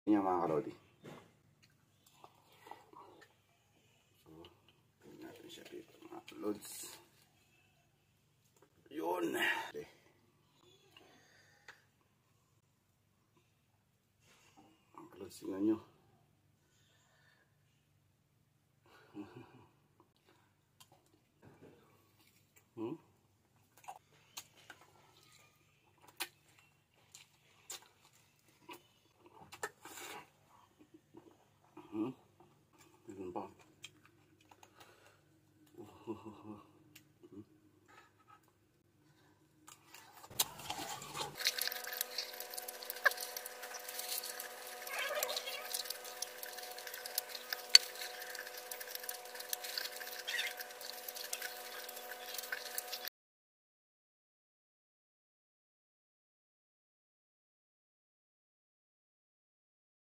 Yan mga kalodi. So, tingnan natin siya dito mga lods. Yun. Okay. Ang lods, tingnan nyo.